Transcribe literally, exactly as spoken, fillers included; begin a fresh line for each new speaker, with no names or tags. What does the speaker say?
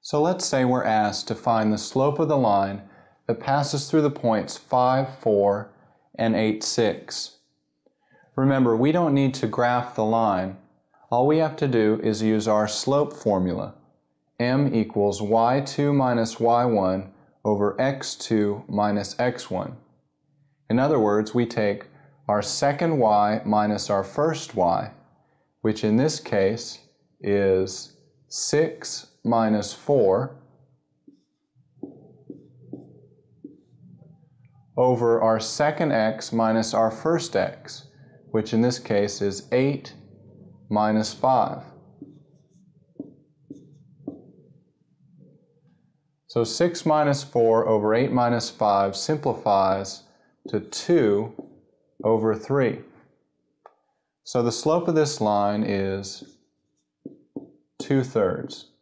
So let's say we're asked to find the slope of the line that passes through the points five, four, and eight, six. Remember, we don't need to graph the line. All we have to do is use our slope formula. M equals y two minus y one over x two minus x one. In other words, we take our second y minus our first y, which in this case is six minus four, over our second x minus our first x, which in this case is eight minus five. So six minus four over eight minus five simplifies to two over three. So the slope of this line is two thirds.